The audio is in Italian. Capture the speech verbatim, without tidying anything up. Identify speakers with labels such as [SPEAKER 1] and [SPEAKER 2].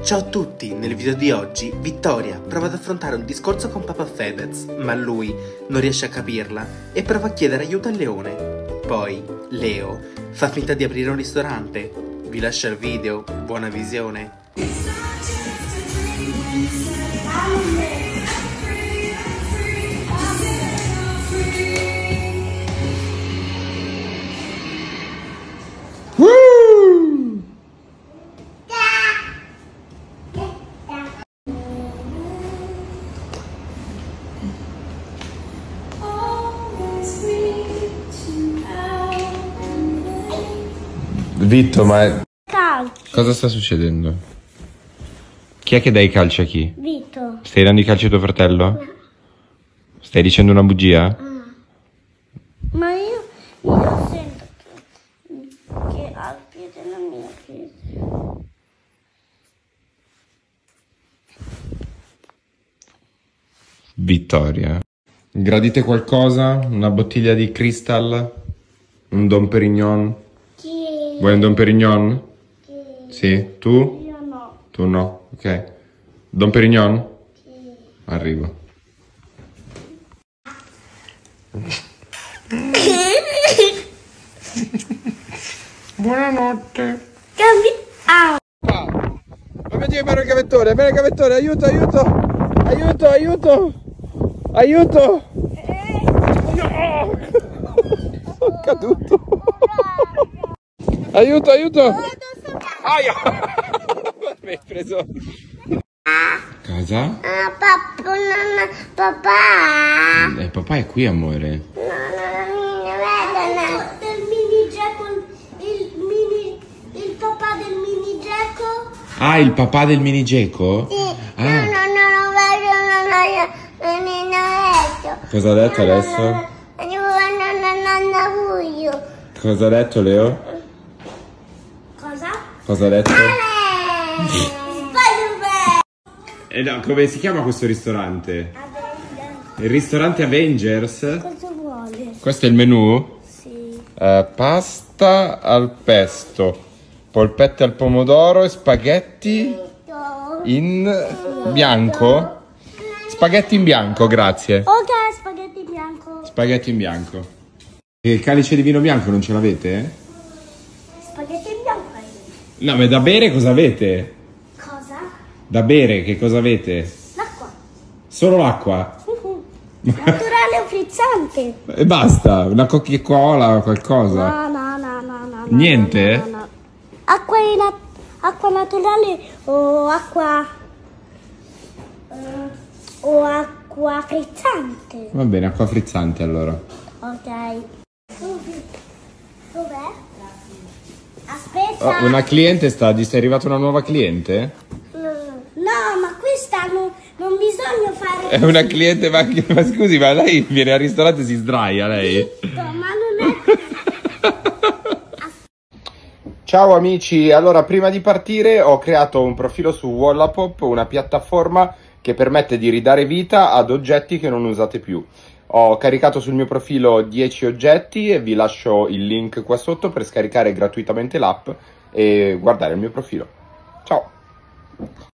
[SPEAKER 1] Ciao a tutti, nel video di oggi Vittoria prova ad affrontare un discorso con Papà Fedez, ma lui non riesce a capirla e prova a chiedere aiuto al leone. Poi Leo fa finta di aprire un ristorante. Vi lascio il video, buona visione.
[SPEAKER 2] Vitto, ma
[SPEAKER 3] Calcio.
[SPEAKER 2] cosa sta succedendo? Chi è che dà i calci a chi?
[SPEAKER 3] Vito.
[SPEAKER 2] Stai dando i calci a tuo fratello?
[SPEAKER 3] No.
[SPEAKER 2] Stai dicendo una bugia?
[SPEAKER 3] Ah. Ma io, io sento che, che ha il piede nella mia piede.
[SPEAKER 2] Vittoria. Gradite qualcosa? Una bottiglia di Crystal? Un Dom Perignon?
[SPEAKER 3] Sì.
[SPEAKER 2] Vuoi un Dom Perignon?
[SPEAKER 3] Sì.
[SPEAKER 2] Sì. Tu?
[SPEAKER 3] Io no.
[SPEAKER 2] Tu no? Ok. Dom Perignon?
[SPEAKER 3] Sì.
[SPEAKER 2] Arrivo. Buonanotte.
[SPEAKER 3] Cambi... Ah.
[SPEAKER 2] Fammi chiamare il gavettone, bene il gavettone, aiuto, aiuto, aiuto, aiuto, aiuto. Sono caduto. Aiuto, aiuto. Aia. Mi hai preso. Cosa?
[SPEAKER 3] Ah, papà, nonna, papà.
[SPEAKER 2] Eh, papà è qui, amore.
[SPEAKER 3] No, no, non vedono. Del mini Gecko, il mini, il papà del mini Gecko.
[SPEAKER 2] Ah, il papà del mini Geco?
[SPEAKER 3] Sì.
[SPEAKER 2] Ah.
[SPEAKER 3] No, no, no, non vedo, non vedo, non vedo.
[SPEAKER 2] Cosa ha detto adesso?
[SPEAKER 3] Non ho buio.
[SPEAKER 2] Cosa ha detto Leo?
[SPEAKER 3] Cosa?
[SPEAKER 2] Cosa ha detto?
[SPEAKER 3] Spider-Man.
[SPEAKER 2] Eh no, come si chiama questo ristorante? Il ristorante Avengers?
[SPEAKER 3] Cosa vuole?
[SPEAKER 2] Questo è il menù?
[SPEAKER 3] Sì.
[SPEAKER 2] Eh, pasta al pesto, polpette al pomodoro e spaghetti in bianco. Spaghetti in bianco, grazie.
[SPEAKER 3] Ok, spaghetti bianco.
[SPEAKER 2] Spaghetti in bianco. E il calice di vino bianco non ce l'avete?
[SPEAKER 3] Spaghetti in bianco.
[SPEAKER 2] No, ma da bere cosa avete?
[SPEAKER 3] Cosa?
[SPEAKER 2] Da bere che cosa avete?
[SPEAKER 3] L'acqua.
[SPEAKER 2] Solo l'acqua?
[SPEAKER 3] Uh-huh. Naturale o frizzante?
[SPEAKER 2] E basta, una Coca-Cola o qualcosa?
[SPEAKER 3] No, no, no, no, no.
[SPEAKER 2] Niente?
[SPEAKER 3] No, no, no. Acqua, in a- acqua naturale o acqua... eh, o acqua frizzante?
[SPEAKER 2] Va bene, acqua frizzante allora.
[SPEAKER 3] Ok. Dov'è? Aspetta.
[SPEAKER 2] Oh, una cliente sta, ti è arrivata una nuova cliente?
[SPEAKER 3] No, ma questa non, non bisogna fare...
[SPEAKER 2] È una cliente, ma, ma scusi, ma lei viene al ristorante e si sdraia, lei?
[SPEAKER 3] Ma non è...
[SPEAKER 2] Ciao amici, allora prima di partire ho creato un profilo su Wallapop, una piattaforma che permette di ridare vita ad oggetti che non usate più. Ho caricato sul mio profilo dieci oggetti e vi lascio il link qua sotto per scaricare gratuitamente l'app e guardare il mio profilo. Ciao!